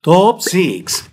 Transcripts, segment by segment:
Top 6.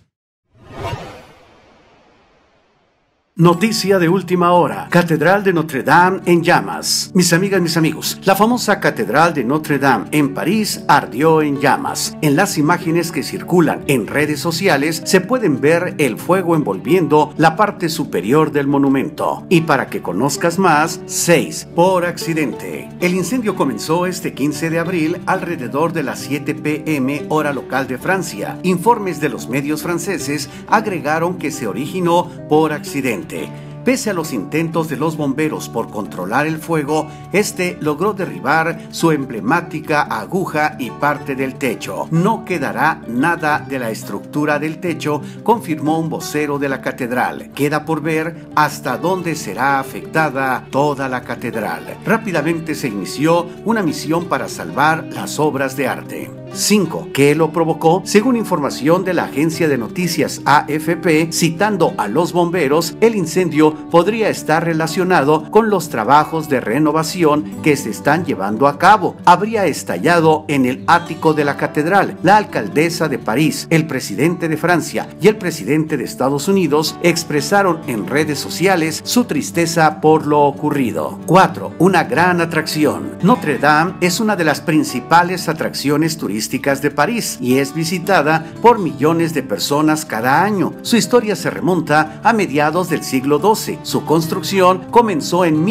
Noticia de última hora. Catedral de Notre Dame en llamas. Mis amigas, mis amigos, la famosa Catedral de Notre Dame en París ardió en llamas. En las imágenes que circulan en redes sociales se pueden ver el fuego envolviendo la parte superior del monumento. Y para que conozcas más, 6 por accidente. El incendio comenzó este 15 de abril alrededor de las 7 p.m. hora local de Francia. Informes de los medios franceses agregaron que se originó por accidente. Pese a los intentos de los bomberos por controlar el fuego, este logró derribar su emblemática aguja y parte del techo. No quedará nada de la estructura del techo, confirmó un vocero de la catedral. Queda por ver hasta dónde será afectada toda la catedral. Rápidamente se inició una misión para salvar las obras de arte. 5. ¿Qué lo provocó? Según información de la agencia de noticias AFP, citando a los bomberos, el incendio podría estar relacionado con los trabajos de renovación que se están llevando a cabo. Habría estallado en el ático de la catedral. La alcaldesa de París, el presidente de Francia y el presidente de Estados Unidos expresaron en redes sociales su tristeza por lo ocurrido. 4. Una gran atracción. Notre Dame es una de las principales atracciones turísticas de París y es visitada por millones de personas cada año. Su historia se remonta a mediados del siglo XII. Su construcción comenzó en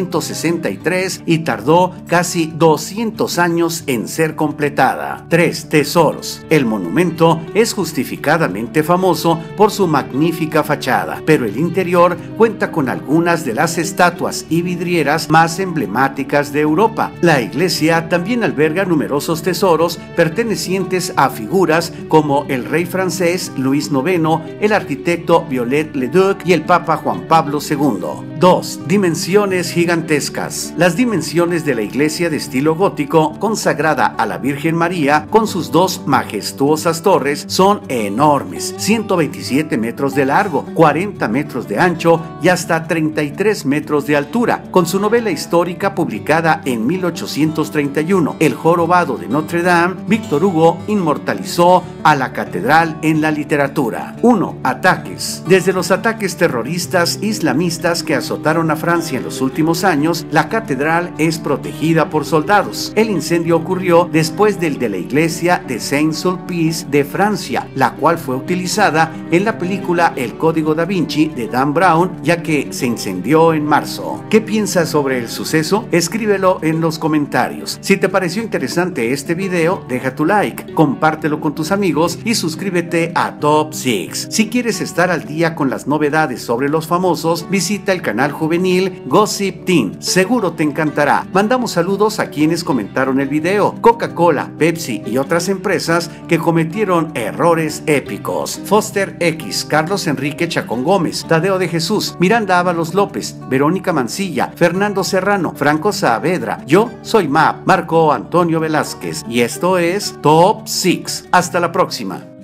1163 y tardó casi 200 años en ser completada. 3. Tesoros. El monumento es justificadamente famoso por su magnífica fachada, pero el interior cuenta con algunas de las estatuas y vidrieras más emblemáticas de Europa. La iglesia también alberga numerosos tesoros pertenecientes a figuras como el rey francés Luis IX, el arquitecto Viollet-le-Duc y el Papa Juan Pablo II. 2. Dimensiones gigantescas. Las dimensiones de la iglesia de estilo gótico, consagrada a la Virgen María, con sus dos majestuosas torres, son enormes: 127 metros de largo, 40 metros de ancho y hasta 33 metros de altura. Con su novela histórica publicada en 1831, El jorobado de Notre Dame, Víctor Hugo inmortalizó a la catedral en la literatura. 1. Ataques. Desde los ataques terroristas islamistas que azotaron a Francia en los últimos años, la catedral es protegida por soldados. El incendio ocurrió después del de la iglesia de Saint-Sulpice de Francia, la cual fue utilizada en la película El Código Da Vinci de Dan Brown, ya que se incendió en marzo. ¿Qué piensas sobre el suceso? Escríbelo en los comentarios. Si te pareció interesante este video, deja tu like, compártelo con tus amigos y suscríbete a Top 6. Si quieres estar al día con las novedades sobre los famosos, visita el canal juvenil Gossip Teen. Seguro te encantará. Mandamos saludos a quienes comentaron el video: Coca-Cola, Pepsi y otras empresas que cometieron errores épicos. Foster X, Carlos Enrique Chacón Gómez, Tadeo de Jesús, Miranda Ábalos López, Verónica Mancilla, Fernando Serrano, Franco Saavedra. Yo soy Marco Antonio Velázquez y esto es Top 6. Hasta la próxima.